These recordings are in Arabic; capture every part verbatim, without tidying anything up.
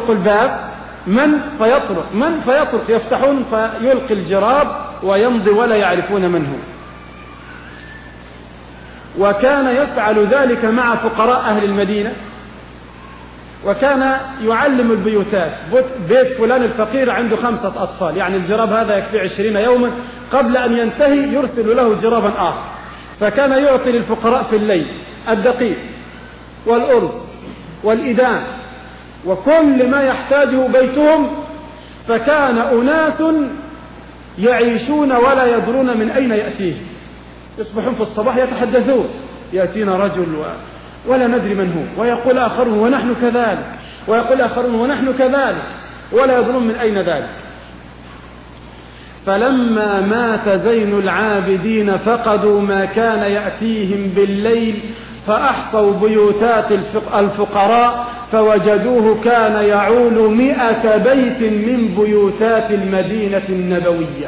الباب من فيطرق من فيطرق يفتحون فيلقي الجراب ويمضي ولا يعرفون من هو. وكان يفعل ذلك مع فقراء أهل المدينة، وكان يعلم البيوتات. بيت فلان الفقير عنده خمسة أطفال، يعني الجراب هذا يكفي عشرين يوما، قبل أن ينتهي يرسل له جرابا آخر. فكان يعطي للفقراء في الليل الدقيق والأرز والإدام وكل ما يحتاجه بيتهم. فكان أناس يعيشون ولا يدرون من أين يأتيه، يصبحون في الصباح يتحدثون يأتينا رجل و... ولا ندري من هو، ويقول آخرون ونحن كذلك، ويقول آخرون ونحن كذلك، ولا يدرون من أين ذلك. فلما مات زين العابدين فقدوا ما كان يأتيهم بالليل، فأحصوا بيوتات الفقراء فوجدوه كان يعول مئة بيت من بيوتات المدينة النبوية.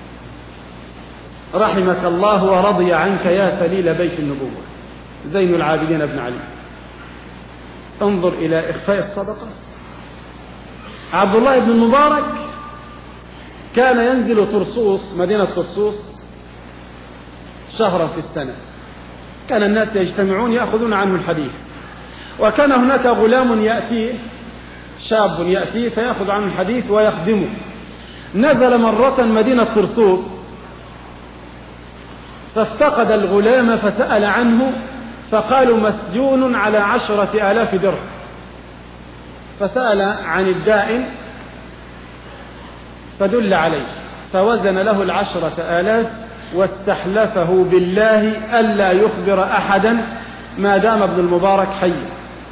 رحمك الله ورضي عنك يا سليل بيت النبوة زين العابدين بن علي. انظر إلى إخفاء الصدقة. عبد الله بن المبارك كان ينزل طرسوس، مدينة طرسوس، شهرا في السنة. كان الناس يجتمعون يأخذون عنه الحديث، وكان هناك غلام يأتيه، شاب يأتيه فيأخذ عنه الحديث ويخدمه. نزل مرة مدينة طرسوس فافتقد الغلام فسأل عنه، فقالوا مسجون على عشرة آلاف درهم. فسأل عن الدائن فدل عليه، فوزن له العشرة آلاف واستحلفه بالله ألا يخبر أحدا ما دام ابن المبارك حيا.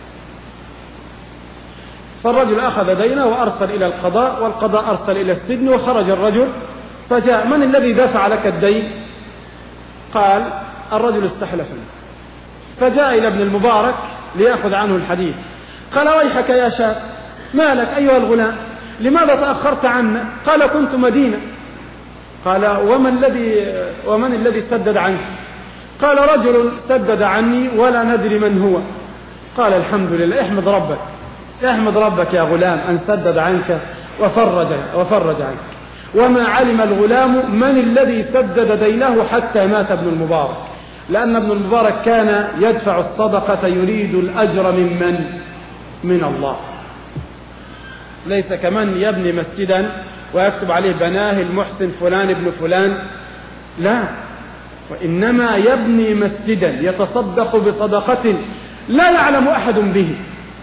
فالرجل أخذ دينه وأرسل إلى القضاء، والقضاء أرسل إلى السجن، وخرج الرجل فجاء: من الذي دفع لك الدين؟ قال: الرجل استحلفني. فجاء إلى ابن المبارك ليأخذ عنه الحديث. قال: ويحك يا شاب، ما لك أيها الغلام؟ لماذا تأخرت عنا؟ قال: كنت مدينة. قال: ومن الذي ومن الذي سدد عنك؟ قال: رجل سدد عني ولا ندري من هو. قال: الحمد لله، احمد ربك احمد ربك يا غلام أن سدد عنك وفرج وفرج عنك. وما علم الغلام من الذي سدد دينه حتى مات ابن المبارك، لأن ابن المبارك كان يدفع الصدقة يريد الأجر من من؟ من الله. ليس كمن يبني مسجدا ويكتب عليه بناه المحسن فلان ابن فلان، لا، وإنما يبني مسجدا يتصدق بصدقة لا يعلم أحد به.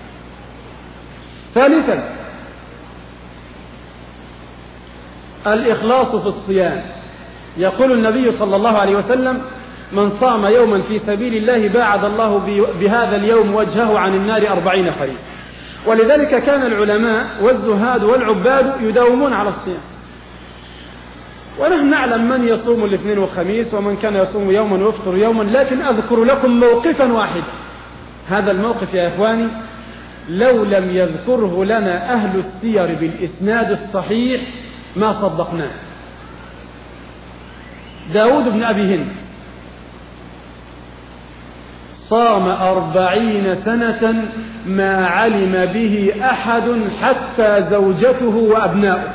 ثالثا، الإخلاص في الصيام. يقول النبي صلى الله عليه وسلم: من صام يوما في سبيل الله باعد الله بهذا اليوم وجهه عن النار أربعين خريف. ولذلك كان العلماء والزهاد والعباد يداومون على الصيام. ونحن نعلم من يصوم الاثنين والخميس، ومن كان يصوم يوما ويفطر يوما. لكن أذكر لكم موقفا واحدا. هذا الموقف يا إخواني لو لم يذكره لنا أهل السير بالإسناد الصحيح ما صدقناه. داود بن أبي هند صام أربعين سنة ما علم به أحد حتى زوجته وأبناؤه.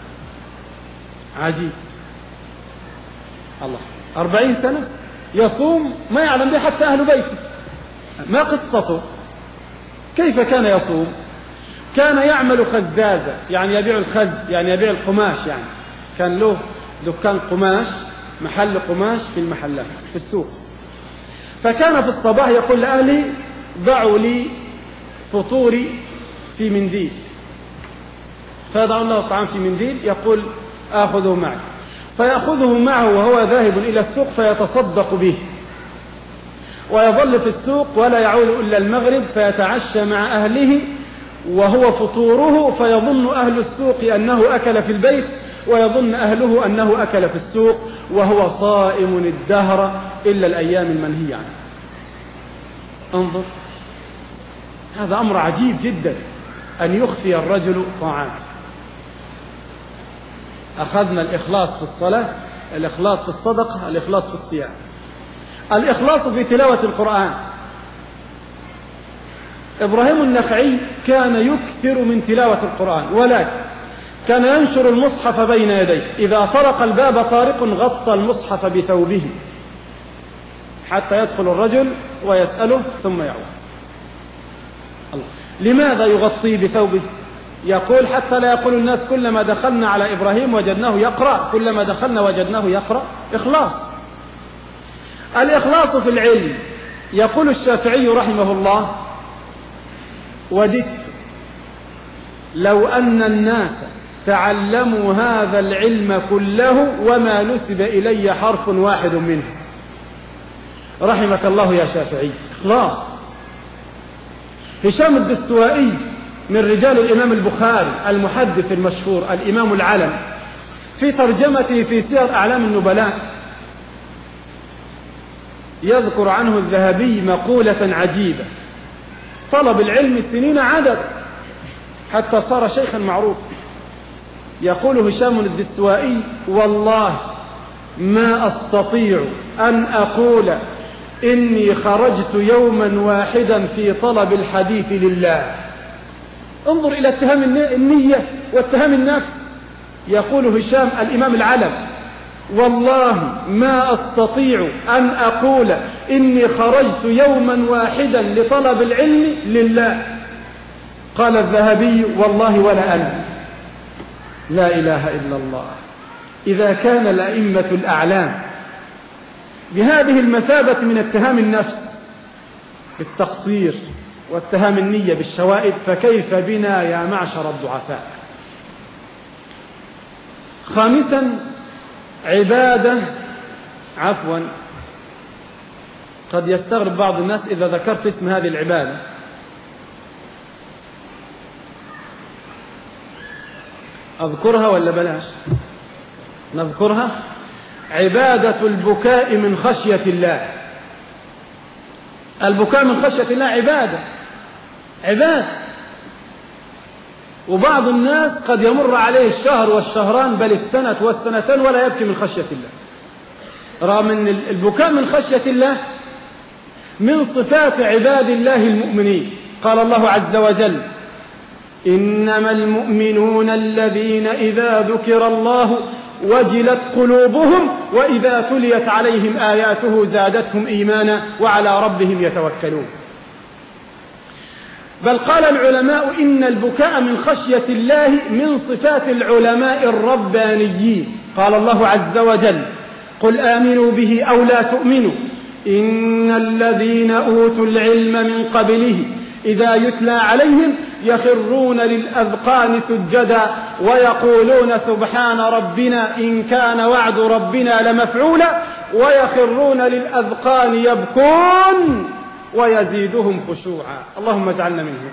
عجيب الله، أربعين سنة يصوم ما يعلم به حتى أهل بيته. ما قصته؟ كيف كان يصوم؟ كان يعمل خزازة، يعني يبيع الخز، يعني يبيع القماش، يعني كان له دكان قماش، محل قماش في المحلات في السوق. فكان في الصباح يقول لأهلي: ضعوا لي فطوري في منديل. فيضعون له الطعام في منديل، يقول: آخذه معي. فيأخذه معه وهو ذاهب إلى السوق فيتصدق به، ويظل في السوق ولا يعود إلا المغرب، فيتعشى مع أهله وهو فطوره، فيظن أهل السوق أنه أكل في البيت، ويظن أهله أنه أكل في السوق، وهو صائم الدهر إلا الأيام المنهي عنه. انظر، هذا أمر عجيب جدا أن يخفي الرجل طاعات. أخذنا الإخلاص في الصلاة، الإخلاص في الصدقة، الإخلاص في الصيام، الإخلاص في تلاوة القرآن. إبراهيم النخعي كان يكثر من تلاوة القرآن، ولكن كان ينشر المصحف بين يديه، إذا طرق الباب طارق غطى المصحف بثوبه حتى يدخل الرجل ويسأله ثم يعود. الله. لماذا يغطيه بثوبه؟ يقول حتى لا يقول الناس كلما دخلنا على إبراهيم وجدناه يقرأ، كلما دخلنا وجدناه يقرأ. إخلاص. الإخلاص في العلم. يقول الشافعي رحمه الله: وددت لو أن الناس تعلموا هذا العلم كله وما نسب إلي حرف واحد منه. رحمك الله يا شافعي. إخلاص. هشام الدستوائي من رجال الإمام البخاري المحدث المشهور الإمام العلم، في ترجمته في سير أعلام النبلاء يذكر عنه الذهبي مقولة عجيبة: طلب العلم سنين عدد حتى صار شيخا معروفا. يقول هشام الدستوائي: والله ما أستطيع أن أقول إني خرجت يوما واحدا في طلب الحديث لله. انظر إلى اتهام النية واتهام النفس. يقول هشام الإمام العلم: والله ما أستطيع أن أقول إني خرجت يوما واحدا لطلب العلم لله. قال الذهبي: والله ولا أنا. لا إله إلا الله. إذا كان الأئمة الأعلام بهذه المثابة من اتهام النفس بالتقصير واتهام النية بالشوائب، فكيف بنا يا معشر الضعفاء؟ خامسا، عبادة عفوا قد يستغرب بعض الناس إذا ذكرت اسم هذه العبادة. أذكرها ولا بلاش؟ نذكرها. عبادة البكاء من خشية الله. البكاء من خشية الله عبادة عبادة وبعض الناس قد يمر عليه الشهر والشهران بل السنة والسنتين ولا يبكي من خشية الله، رغم أن البكاء من خشية الله من صفات عباد الله المؤمنين. قال الله عز وجل: إنما المؤمنون الذين إذا ذكر الله وجلت قلوبهم وإذا تليت عليهم آياته زادتهم إيمانا وعلى ربهم يتوكلون. بل قال العلماء إن البكاء من خشية الله من صفات العلماء الربانيين. قال الله عز وجل: قل آمنوا به أو لا تؤمنوا إن الذين أوتوا العلم من قبله إذا يتلى عليهم يخرون للأذقان سجدا ويقولون سبحان ربنا إن كان وعد ربنا لمفعولا ويخرون للأذقان يبكون ويزيدهم خشوعا. اللهم اجعلنا منهم.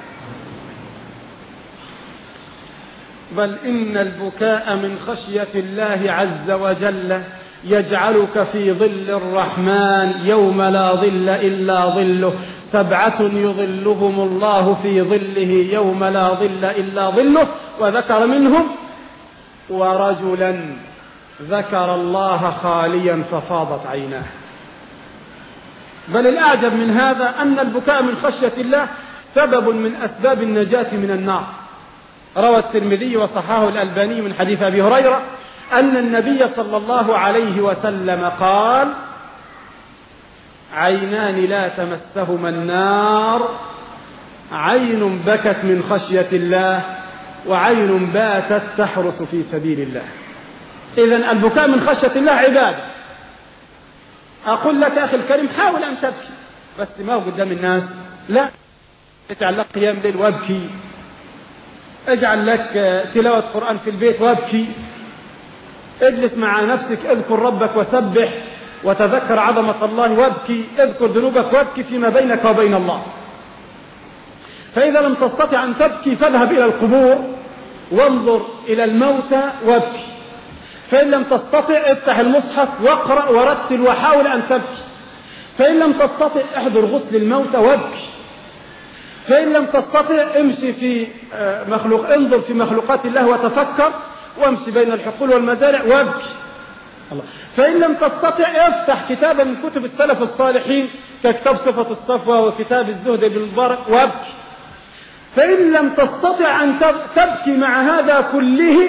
بل إن البكاء من خشية الله عز وجل يجعلك في ظل الرحمن يوم لا ظل إلا ظله، سبعة يظلهم الله في ظله يوم لا ظل إلا ظله، وذكر منهم ورجلا ذكر الله خاليا ففاضت عيناه. بل الأعجب من هذا أن البكاء من خشية الله سبب من أسباب النجاة من النار. روى الترمذي وصححه الألباني من حديث أبي هريرة أن النبي صلى الله عليه وسلم قال: عينان لا تمسهما النار، عين بكت من خشية الله وعين باتت تحرس في سبيل الله. إذن البكاء من خشية الله عبادة. أقول لك أخي الكريم حاول أن تبكي، بس ما هو قدام الناس، لا، اجعل لك قيام ليل وابكي، اجعل لك تلاوة قرآن في البيت وابكي، اجلس مع نفسك اذكر ربك وسبح وتذكر عظمة الله وابكي، اذكر ذنوبك وابكي فيما بينك وبين الله. فإذا لم تستطع أن تبكي فاذهب إلى القبور وانظر إلى الموتى وابكي. فإن لم تستطع افتح المصحف واقرأ ورتل وحاول أن تبكي. فإن لم تستطع احضر غسل الموتى وابكي. فإن لم تستطع امشي في مخلوق انظر في مخلوقات الله وتفكر وامشي بين الحقول والمزارع وابكي. الله. فإن لم تستطع افتح كتابا من كتب السلف الصالحين ككتاب صفة الصفوة وكتاب الزهد بن المبارك وابكي. فإن لم تستطع أن تبكي مع هذا كله